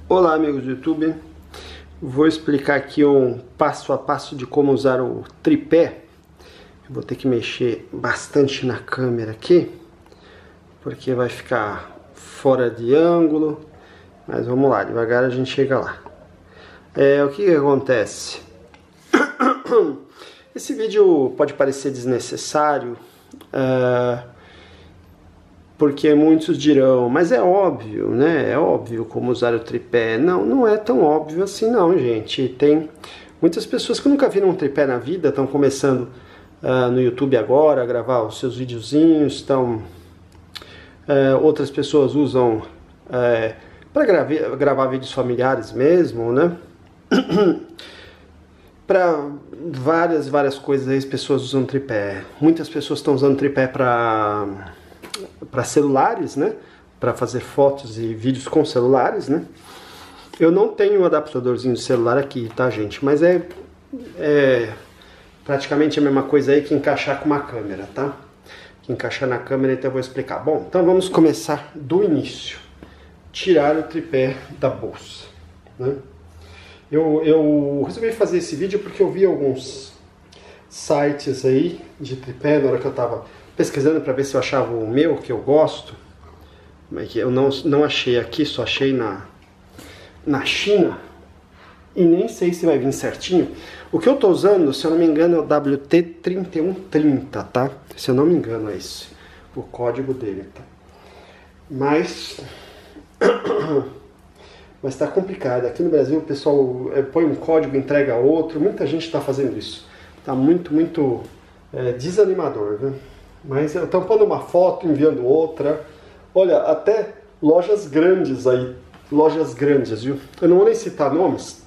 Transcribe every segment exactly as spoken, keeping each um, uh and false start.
Olá, amigos do YouTube, vou explicar aqui um passo a passo de como usar o tripé. Eu vou ter que mexer bastante na câmera aqui, porque vai ficar fora de ângulo, mas vamos lá, devagar a gente chega lá. É, o que que acontece? Esse vídeo pode parecer desnecessário, uh, porque muitos dirão, mas é óbvio, né? É óbvio como usar o tripé. Não, não é tão óbvio assim não, gente. Tem muitas pessoas que nunca viram um tripé na vida, estão começando uh, no YouTube agora a gravar os seus videozinhos, estão... Uh, outras pessoas usam uh, para gravar, gravar vídeos familiares mesmo, né? Para várias, várias coisas aí as pessoas usam tripé. Muitas pessoas estão usando tripé para... para celulares, né? Para fazer fotos e vídeos com celulares, né? Eu não tenho um adaptadorzinho de celular aqui, tá, gente? Mas é, é praticamente a mesma coisa aí que encaixar com uma câmera, tá? Que encaixar na câmera, então eu vou explicar. Bom, então vamos começar do início. Tirar o tripé da bolsa, né? Eu, eu resolvi fazer esse vídeo porque eu vi alguns sites aí de tripé na hora que eu tava pesquisando para ver se eu achava o meu, que eu gosto, mas que eu não, não achei aqui, só achei na, na China, e nem sei se vai vir certinho. O que eu tô usando, se eu não me engano, é o W T trinta e um trinta, tá? Se eu não me engano é esse, o código dele, tá? Mas... mas tá complicado. Aqui no Brasil o pessoal põe um código, entrega outro, muita gente tá fazendo isso. Tá muito, muito é, desanimador, viu? Mas eu tô pondo uma foto, enviando outra. Olha, até lojas grandes aí. Lojas grandes, viu? Eu não vou nem citar nomes.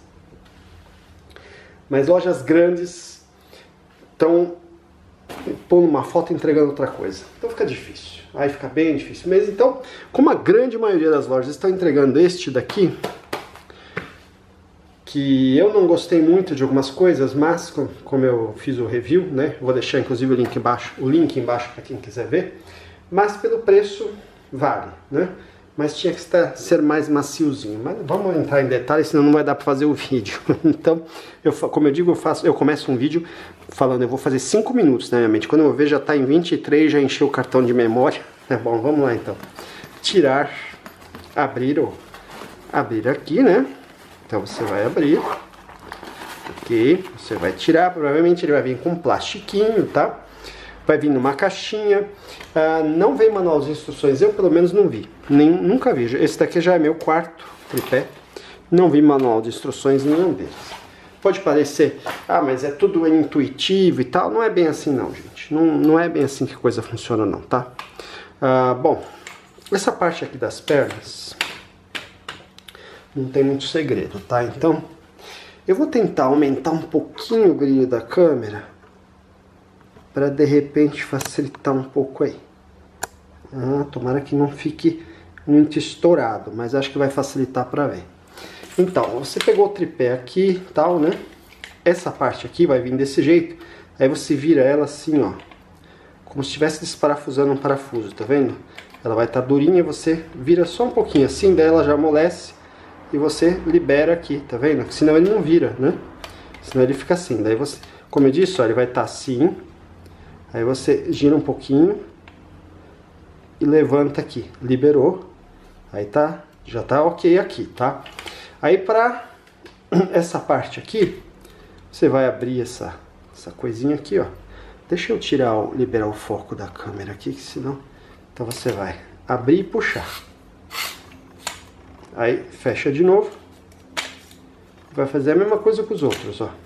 Mas lojas grandes estão pondo uma foto e entregando outra coisa. Então fica difícil. Aí fica bem difícil. Mas então, como a grande maioria das lojas estão entregando este daqui, que eu não gostei muito de algumas coisas, mas como eu fiz o review, né, vou deixar inclusive o link embaixo, o link embaixo para quem quiser ver, mas pelo preço vale, né? Mas tinha que estar, ser mais maciozinho. Mas vamos entrar em detalhes, senão não vai dar para fazer o vídeo. Então, eu, como eu digo, eu faço, eu começo um vídeo falando, eu vou fazer cinco minutos na minha mente. Quando eu ver já está em vinte e três, já encheu o cartão de memória. É bom, vamos lá então. Tirar, abrir, ou abrir aqui, né? Então você vai abrir, ok, você vai tirar, provavelmente ele vai vir com um plastiquinho, tá? Vai vir numa caixinha, ah, não vem manual de instruções, eu pelo menos não vi, nem, nunca vi. Esse daqui já é meu quarto tripé, não vi manual de instruções nenhum deles. Pode parecer, ah, mas é tudo intuitivo e tal, não é bem assim não, gente, não, não é bem assim que a coisa funciona não, tá? Ah, bom, essa parte aqui das pernas... não tem muito segredo, tá? Então, eu vou tentar aumentar um pouquinho o brilho da câmera para de repente facilitar um pouco aí. Ah, tomara que não fique muito estourado, mas acho que vai facilitar para ver. Então, você pegou o tripé aqui, tal, né? Essa parte aqui vai vir desse jeito. Aí você vira ela assim, ó, como se estivesse desparafusando um parafuso, tá vendo? Ela vai estar durinha, você vira só um pouquinho assim, daí ela já amolece. E você libera aqui, tá vendo? Senão ele não vira, né? Senão ele fica assim. Daí você, como eu disse, ó, ele vai estar assim. Aí você gira um pouquinho e levanta aqui. Liberou. Aí tá, já tá ok aqui, tá? Aí pra essa parte aqui, você vai abrir essa, essa coisinha aqui, ó. Deixa eu tirar, o, liberar o foco da câmera aqui, que senão... Então você vai abrir e puxar. Aí fecha de novo. Vai fazer a mesma coisa com os outros, ó.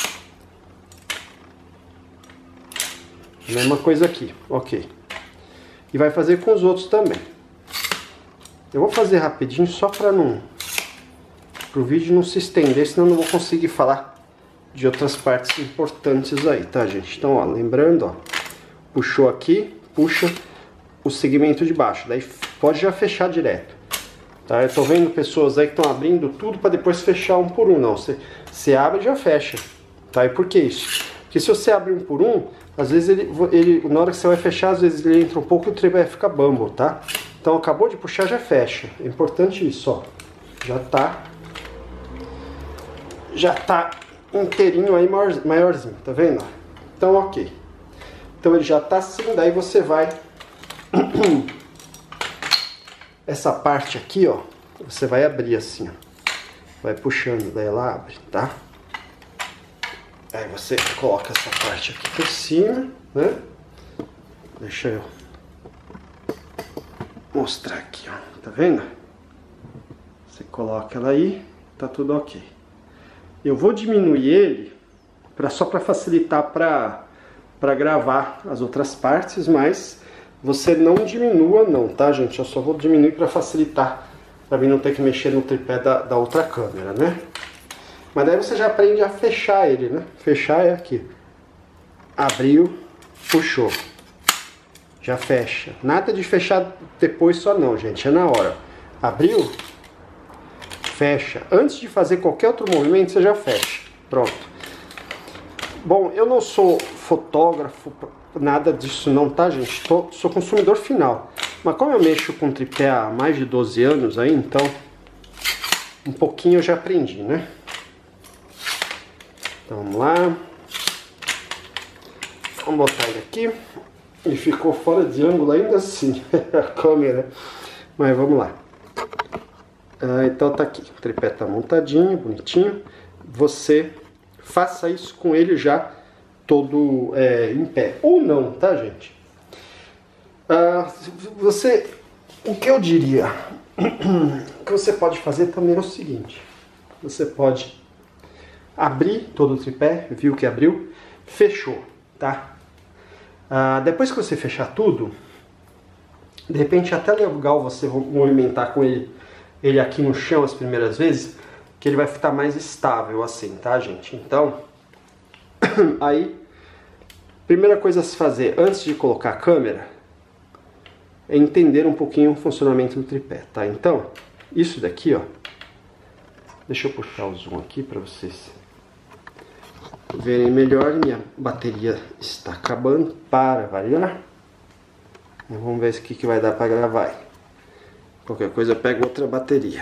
Mesma coisa aqui, ok. E vai fazer com os outros também. Eu vou fazer rapidinho só para não... para o vídeo não se estender, senão eu não vou conseguir falar de outras partes importantes aí, tá, gente? Então, ó, lembrando, ó. Puxou aqui, puxa o segmento de baixo. Daí pode já fechar direto. Tá, eu tô vendo pessoas aí que estão abrindo tudo para depois fechar um por um. Não, você, você abre e já fecha. Tá? E por que isso? Porque se você abre um por um, às vezes ele, ele, na hora que você vai fechar, às vezes ele entra um pouco e o tripé fica bambo, tá? Então acabou de puxar, já fecha. É importante isso, ó. já tá, já tá inteirinho aí, maior, maiorzinho, tá vendo? Então, ok. Então ele já tá assim, daí você vai... Essa parte aqui, ó, você vai abrir assim, ó. Vai puxando, daí ela abre, tá? Aí você coloca essa parte aqui por cima, né? Deixa eu mostrar aqui, ó. Tá vendo? Você coloca ela aí, tá tudo ok. Eu vou diminuir ele pra, só para facilitar para para gravar as outras partes, mas você não diminua não, tá, gente? Eu só vou diminuir para facilitar, para mim não ter que mexer no tripé da, da outra câmera, né? Mas daí você já aprende a fechar ele, né? Fechar é aqui. Abriu, puxou. Já fecha. Nada de fechar depois só não, gente. É na hora. Abriu, fecha. Antes de fazer qualquer outro movimento, você já fecha. Pronto. Bom, eu não sou fotógrafo, nada disso não, tá, gente? Tô, sou consumidor final. Mas como eu mexo com tripé há mais de doze anos aí, então um pouquinho eu já aprendi, né? Então vamos lá. Vamos botar ele aqui. Ele ficou fora de ângulo ainda assim, a câmera. Mas vamos lá. Ah, então tá aqui. O tripé tá montadinho, bonitinho. Você faça isso com ele já todo é, em pé. Ou não, tá, gente? Ah, você... O que eu diria? O que você pode fazer também é o seguinte. Você pode abrir todo o tripé, viu que abriu, fechou, tá? Ah, depois que você fechar tudo, de repente é até legal você movimentar com ele, ele aqui no chão as primeiras vezes, que ele vai ficar mais estável assim, tá, gente? Então, aí, primeira coisa a se fazer antes de colocar a câmera é entender um pouquinho o funcionamento do tripé, tá? Então, isso daqui, ó, deixa eu puxar o zoom aqui para vocês verem melhor. Minha bateria está acabando, para variar. Vamos ver o que, que vai dar para gravar. Qualquer coisa eu pego outra bateria.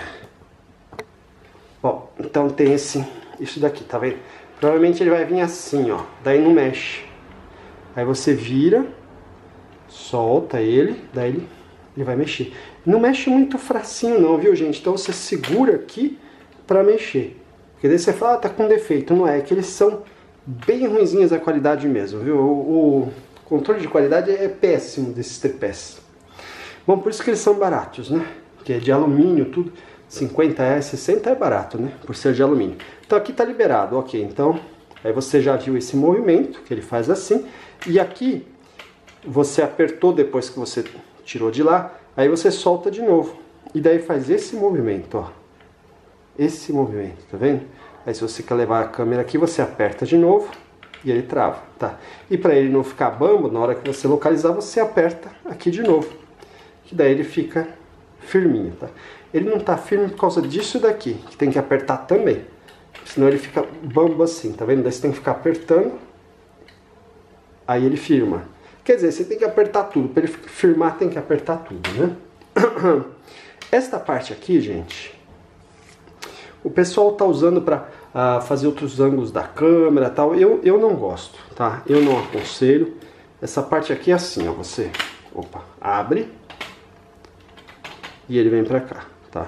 Bom, então tem esse, isso daqui, tá vendo? Provavelmente ele vai vir assim, ó, daí não mexe. Aí você vira, solta ele, daí ele, ele vai mexer. Não mexe muito fracinho não, viu, gente? Então você segura aqui para mexer. Porque daí você fala, ah, tá com defeito. Não é, é que eles são bem ruinzinhos a qualidade mesmo, viu? O, o controle de qualidade é péssimo desses tripés. Bom, por isso que eles são baratos, né? Que é de alumínio, tudo. cinquenta reais, sessenta é barato, né? Por ser de alumínio. Então aqui tá liberado, ok. Então, aí você já viu esse movimento, que ele faz assim. E aqui, você apertou depois que você tirou de lá. Aí você solta de novo. E daí faz esse movimento, ó. Esse movimento, tá vendo? Aí se você quer levar a câmera aqui, você aperta de novo e ele trava, tá? E para ele não ficar bambo, na hora que você localizar, você aperta aqui de novo. Que daí ele fica firminho, tá? Ele não tá firme por causa disso daqui, que tem que apertar também. Senão ele fica bambo assim, tá vendo? Daí você tem que ficar apertando, aí ele firma. Quer dizer, você tem que apertar tudo. Para ele firmar, tem que apertar tudo, né? Esta parte aqui, gente, o pessoal tá usando para uh, fazer outros ângulos da câmera e tal. Eu, eu não gosto, tá? Eu não aconselho. Essa parte aqui é assim, ó. Você, opa, abre e ele vem pra cá, tá?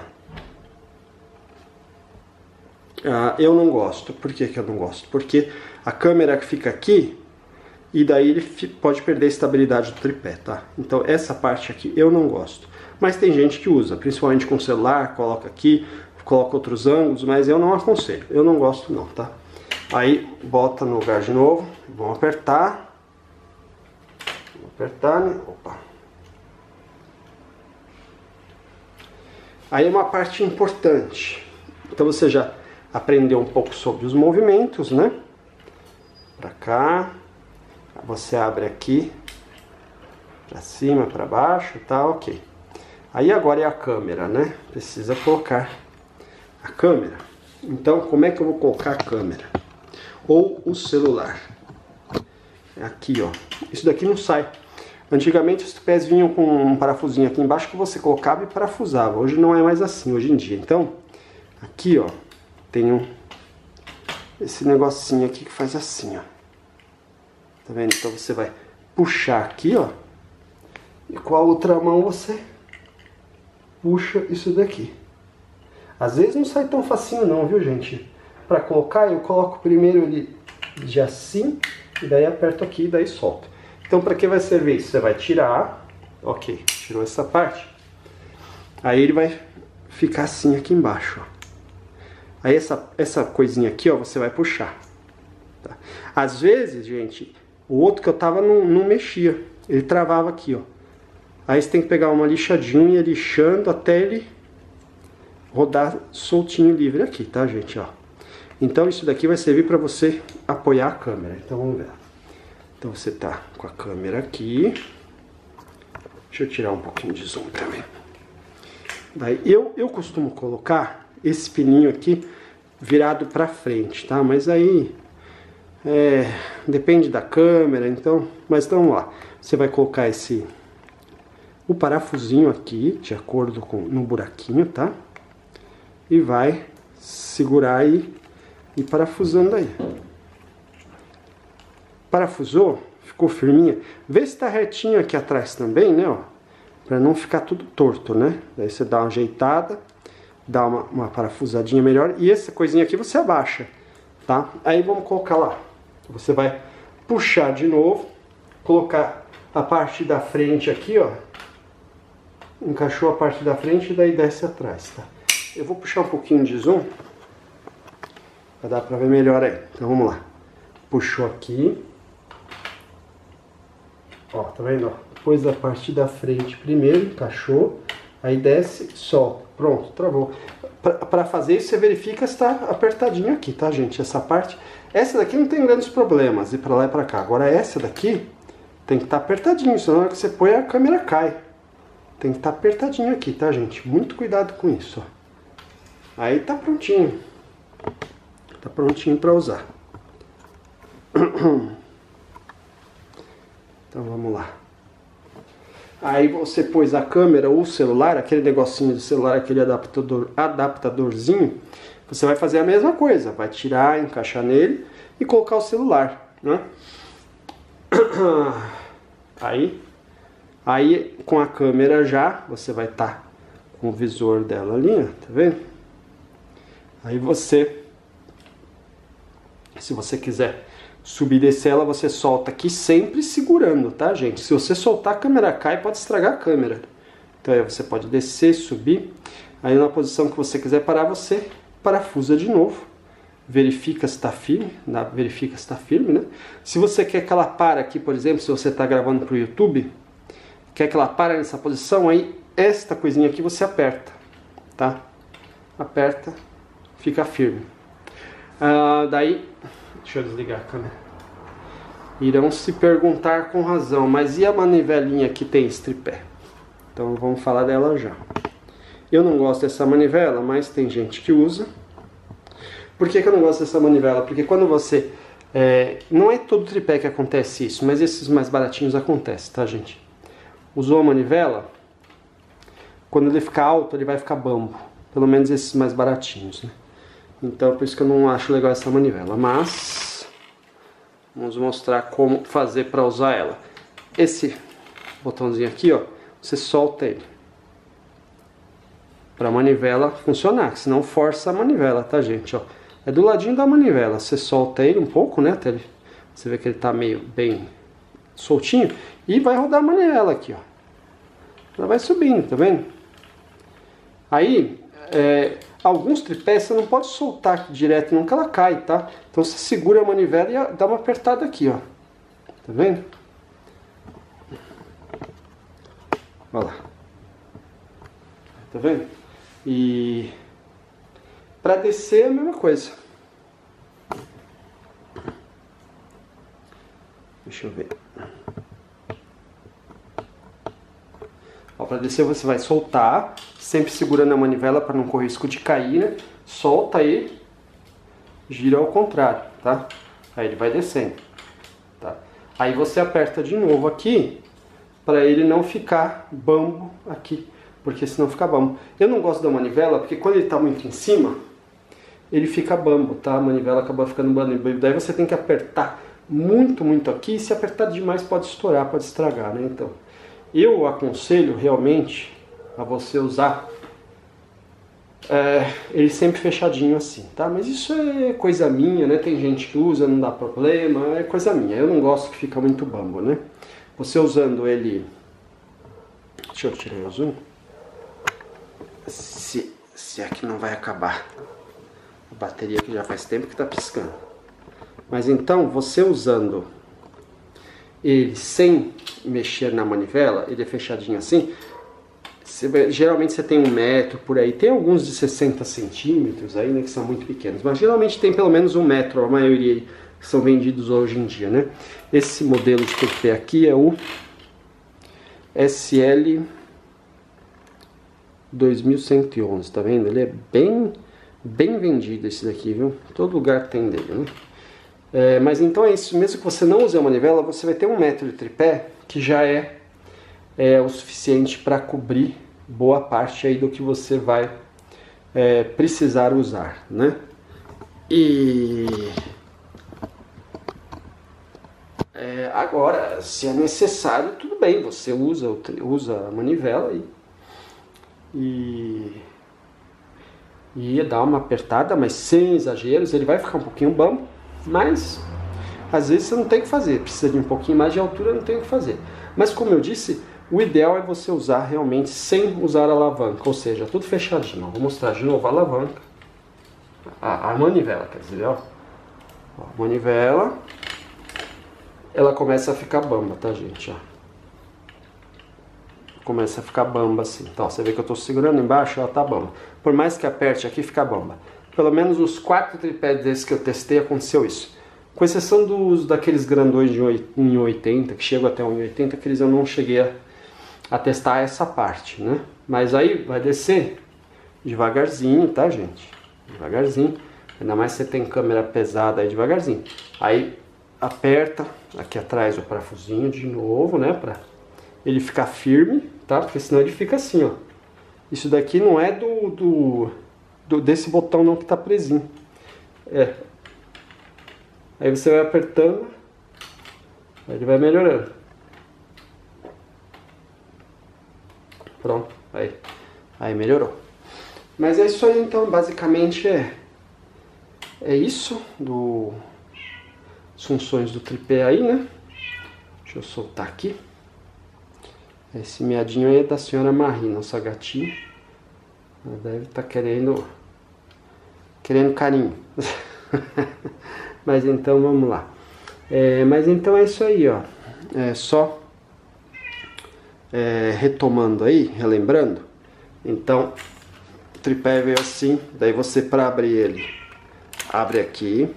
Uh, eu não gosto. Por que que eu não gosto? Porque a câmera fica aqui e daí ele pode perder a estabilidade do tripé, tá? Então essa parte aqui eu não gosto. Mas tem gente que usa, principalmente com celular, coloca aqui, coloca outros ângulos, mas eu não aconselho. Eu não gosto não, tá? Aí bota no lugar de novo, vamos apertar. Vamos apertar, né? Opa. Aí uma parte importante. Então você já aprendeu um pouco sobre os movimentos, né? Pra cá. Você abre aqui, pra cima, pra baixo, tá? Ok. Aí agora é a câmera, né? Precisa colocar a câmera. Então, como é que eu vou colocar a câmera? Ou o celular? Aqui, ó. Isso daqui não sai. Antigamente os pés vinham com um parafusinho aqui embaixo que você colocava e parafusava. Hoje não é mais assim, hoje em dia. Então, aqui, ó, tem um, esse negocinho aqui que faz assim, ó. Tá vendo? Então você vai puxar aqui, ó. E com a outra mão você puxa isso daqui. Às vezes não sai tão facinho não, viu, gente? Pra colocar, eu coloco primeiro ele de assim, e daí aperto aqui e daí solto. Então pra que vai servir isso? Você vai tirar, ok, tirou essa parte. Aí ele vai ficar assim aqui embaixo, ó. Aí essa, essa coisinha aqui, ó, você vai puxar. Tá? Às vezes, gente, o outro que eu tava não, não mexia. Ele travava aqui, ó. Aí você tem que pegar uma lixadinha e ir lixando até ele rodar soltinho, livre aqui, tá, gente, ó. Então isso daqui vai servir para você apoiar a câmera. Então vamos ver. Então você tá com a câmera aqui. Deixa eu tirar um pouquinho de zoom também. Daí eu, eu costumo colocar esse pininho aqui virado para frente, tá? Mas aí é, depende da câmera, então. Mas então vamos lá. Você vai colocar esse o parafusinho aqui, de acordo com no buraquinho, tá? E vai segurar aí e parafusando aí. Parafusou, ficou firminha. Vê se tá retinho aqui atrás também, né, ó? Pra não ficar tudo torto, né? Daí você dá uma ajeitada, dá uma, uma parafusadinha melhor. E essa coisinha aqui você abaixa, tá? Aí vamos colocar lá. Você vai puxar de novo, colocar a parte da frente aqui, ó. Encaixou a parte da frente e daí desce atrás, tá? Eu vou puxar um pouquinho de zoom pra dar pra ver melhor aí. Então vamos lá. Puxou aqui. Ó, tá vendo? Ó? Pôs a parte da frente primeiro, encaixou. Aí desce, solta. Pronto, travou. Pra, pra fazer isso, você verifica se tá apertadinho aqui, tá, gente? Essa parte. Essa daqui não tem grandes problemas, ir pra lá e pra cá. Agora essa daqui tem que estar tá apertadinho, senão na hora que você põe a câmera cai. Tem que estar tá apertadinho aqui, tá, gente? Muito cuidado com isso, ó. Aí tá prontinho. Tá prontinho para usar. Então vamos lá. Aí você pôs a câmera ou o celular, aquele negocinho do celular, aquele adaptador, adaptadorzinho, você vai fazer a mesma coisa. Vai tirar, encaixar nele e colocar o celular, né? Aí, aí com a câmera já, você vai estar tá com o visor dela ali, ó, tá vendo? Aí você, se você quiser subir e descer ela, você solta aqui sempre segurando, tá, gente? Se você soltar, a câmera cai, pode estragar a câmera. Então aí você pode descer, subir. Aí na posição que você quiser parar, você parafusa de novo. Verifica se está firme, verifica se está firme, né? Se você quer que ela pare aqui, por exemplo, se você está gravando para o YouTube, quer que ela pare nessa posição, aí esta coisinha aqui você aperta, tá? Aperta. Fica firme. Ah, daí, deixa eu desligar a câmera. Irão se perguntar com razão, mas e a manivelinha que tem esse tripé? Então vamos falar dela já. Eu não gosto dessa manivela, mas tem gente que usa. Por que que eu não gosto dessa manivela? Porque quando você... É, não é todo tripé que acontece isso, mas esses mais baratinhos acontece, tá, gente? Usou a manivela, quando ele ficar alto, ele vai ficar bambo. Pelo menos esses mais baratinhos, né? Então por isso que eu não acho legal essa manivela. Mas vamos mostrar como fazer para usar ela. Esse botãozinho aqui, ó, você solta ele para a manivela funcionar, senão força a manivela, tá, gente? Ó, é do ladinho da manivela. Você solta ele um pouco, né? Até ele, você vê que ele tá meio bem soltinho e vai rodar a manivela aqui, ó. Ela vai subindo, tá vendo? Aí é, alguns tripés você não pode soltar aqui direto, não, que ela cai, tá? Então você segura a manivela e dá uma apertada aqui, ó. Tá vendo? Olha lá. Tá vendo? E para descer é a mesma coisa. Deixa eu ver. Para descer você vai soltar, sempre segurando a manivela para não correr risco de cair, né? Solta aí, gira ao contrário, tá? Aí ele vai descendo, tá? Aí você aperta de novo aqui, para ele não ficar bambo aqui, porque senão fica bambo. Eu não gosto da manivela, porque quando ele está muito em cima, ele fica bambo, tá? A manivela acaba ficando bambo. Daí você tem que apertar muito, muito aqui. E se apertar demais pode estourar, pode estragar, né? Então, eu aconselho realmente a você usar é, ele sempre fechadinho assim, tá? Mas isso é coisa minha, né? Tem gente que usa, não dá problema, é coisa minha. Eu não gosto que fica muito bambo, né? Você usando ele... Deixa eu tirar o zoom. Se, se é que não vai acabar. A bateria que já faz tempo que tá piscando. Mas então, você usando ele sem mexer na manivela, ele é fechadinho assim... Você, geralmente você tem um metro por aí, tem alguns de sessenta centímetros aí, né, que são muito pequenos, mas geralmente tem pelo menos um metro, a maioria que são vendidos hoje em dia, né? Esse modelo de tripé aqui é o S L dois mil cento e onze, tá vendo? Ele é bem, bem vendido esse daqui, viu? Todo lugar tem dele, né? É, mas então é isso, mesmo que você não use a manivela, você vai ter um metro de tripé que já é é o suficiente para cobrir boa parte aí do que você vai é, precisar usar, né? E é, agora, se é necessário, tudo bem, você usa, usa a manivela e, e, e dá uma apertada, mas sem exageros. Ele vai ficar um pouquinho bambo, mas às vezes você não tem o que fazer, precisa de um pouquinho mais de altura, não tem o que fazer. Mas como eu disse, o ideal é você usar realmente sem usar a alavanca, ou seja, tudo fechadinho. Vou mostrar de novo a alavanca, a, a manivela, quer dizer, ó. Ó, a manivela, ela começa a ficar bamba, tá, gente? Ó. Começa a ficar bamba assim. Então, você vê que eu tô segurando embaixo, ela tá bamba. Por mais que aperte aqui, fica bamba. Pelo menos os quatro tripés desses que eu testei, aconteceu isso. Com exceção dos daqueles grandões de um e oitenta, que chegam até um e oitenta, aqueles eu não cheguei a a testar essa parte, né? Mas aí vai descer devagarzinho, tá, gente? Devagarzinho. Ainda mais se você tem câmera pesada aí, devagarzinho. Aí aperta aqui atrás o parafusinho de novo, né? Pra ele ficar firme, tá? Porque senão ele fica assim, ó. Isso daqui não é do, do, do desse botão não que tá presinho. É. Aí você vai apertando, aí ele vai melhorando. Pronto, aí, aí melhorou. Mas é isso aí, então, basicamente é, é isso, do, as funções do tripé aí, né? Deixa eu soltar aqui. Esse miadinho aí é da senhora Marie, nossa gatinha. Ela deve estar tá querendo, querendo carinho. Mas então, vamos lá. É, mas então é isso aí, ó. É só... É, retomando aí, relembrando, então o tripé veio assim, daí você, para abrir ele, abre aqui,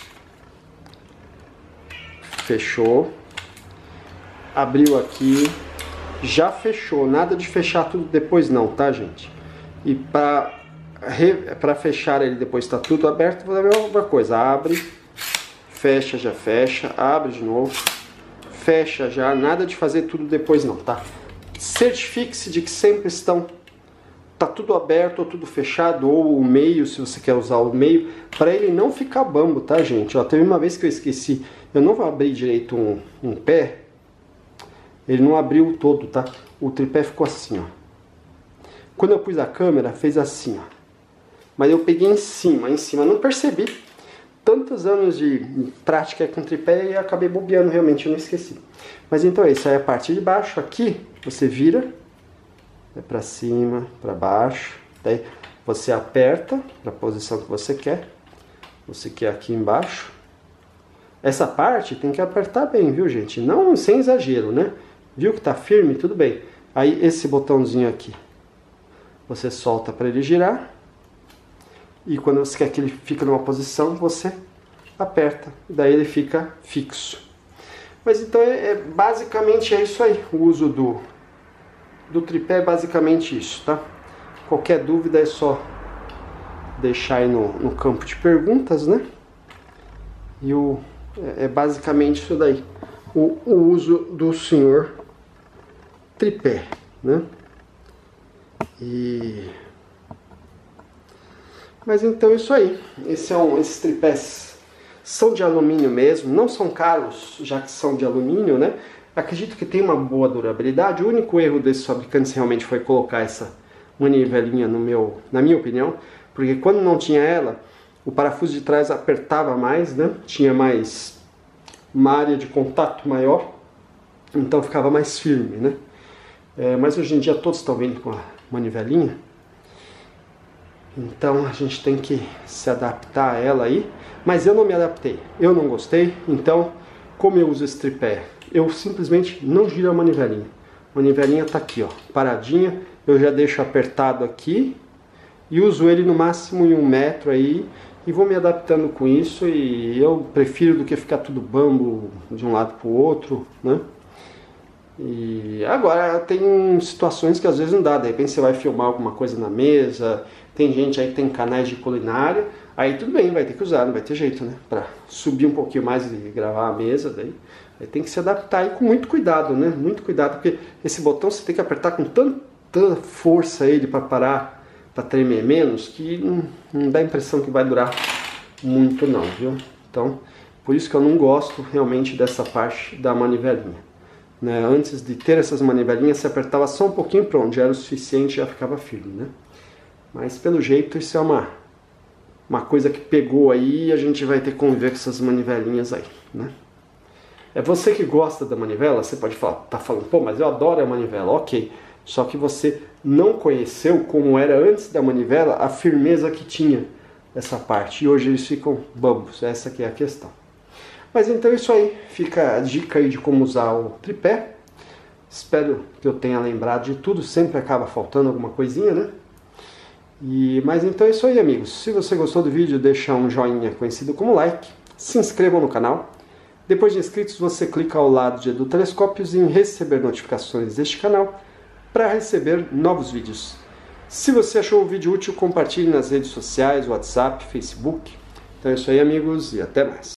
fechou, abriu aqui, já fechou, nada de fechar tudo depois não, tá, gente? E para para fechar ele depois tá tudo aberto, vou dar a mesma coisa, abre, fecha, já fecha, abre de novo, fecha já, nada de fazer tudo depois não, tá? Certifique-se de que sempre estão, tá tudo aberto ou tudo fechado, ou o meio, se você quer usar o meio, para ele não ficar bambo, tá, gente? Ó, teve uma vez que eu esqueci, eu não vou abrir direito um, um pé, ele não abriu todo, tá? O tripé ficou assim, ó. Quando eu pus a câmera, fez assim, ó. Mas eu peguei em cima, em cima, não percebi. Tantos anos de prática com tripé e acabei bobeando, realmente, eu não esqueci. Mas então é isso, aí a parte de baixo, aqui, você vira, é pra cima, pra baixo, daí você aperta para a posição que você quer, você quer aqui embaixo. Essa parte tem que apertar bem, viu, gente? Não sem exagero, né? Viu que tá firme? Tudo bem. Aí esse botãozinho aqui, você solta para ele girar. E quando você quer que ele fique numa posição, você aperta. Daí ele fica fixo. Mas então é, é basicamente é isso aí. O uso do, do tripé é basicamente isso, tá? Qualquer dúvida é só deixar aí no, no campo de perguntas, né? E o, é, é basicamente isso daí. O, o uso do senhor tripé, né? E... Mas então é isso aí. Esse é um, esses tripés são de alumínio mesmo, não são caros, já que são de alumínio, né? Acredito que tem uma boa durabilidade. O único erro desses fabricantes realmente foi colocar essa manivelinha no meu, na minha opinião, porque quando não tinha ela, o parafuso de trás apertava mais, né? Tinha mais uma área de contato maior, então ficava mais firme, né? É, mas hoje em dia todos estão vindo com a manivelinha, então a gente tem que se adaptar a ela aí. Mas eu não me adaptei, eu não gostei, então como eu uso esse tripé, eu simplesmente não giro a manivelinha. A manivelinha está aqui, ó, paradinha, eu já deixo apertado aqui e uso ele no máximo em um metro aí e vou me adaptando com isso, e eu prefiro do que ficar tudo bambo de um lado para o outro, né? E agora tem situações que às vezes não dá, de repente você vai filmar alguma coisa na mesa, tem gente aí que tem canais de culinária, aí tudo bem, vai ter que usar, não vai ter jeito, né? Pra subir um pouquinho mais e gravar a mesa, daí, aí tem que se adaptar aí com muito cuidado, né? Muito cuidado, porque esse botão você tem que apertar com tanta força ele para parar, para tremer menos, que não, não dá a impressão que vai durar muito não, viu? Então, por isso que eu não gosto realmente dessa parte da manivelinha. Né? Antes de ter essas manivelinhas, você apertava só um pouquinho, pronto, já era o suficiente, já ficava firme, né? Mas pelo jeito isso é uma, uma coisa que pegou aí, e a gente vai ter que conviver com essas manivelinhas aí, né? É você que gosta da manivela, você pode falar, tá falando, pô, mas eu adoro a manivela, ok. Só que você não conheceu como era antes da manivela a firmeza que tinha essa parte, e hoje eles ficam bambos, essa que é a questão. Mas então é isso aí, fica a dica aí de como usar o tripé. Espero que eu tenha lembrado de tudo, sempre acaba faltando alguma coisinha, né? E, mas então é isso aí, amigos. Se você gostou do vídeo, deixa um joinha conhecido como like, se inscreva no canal. Depois de inscritos, você clica ao lado de Edu Telescópios em receber notificações deste canal para receber novos vídeos. Se você achou o vídeo útil, compartilhe nas redes sociais, WhatsApp, Facebook. Então é isso aí, amigos, e até mais.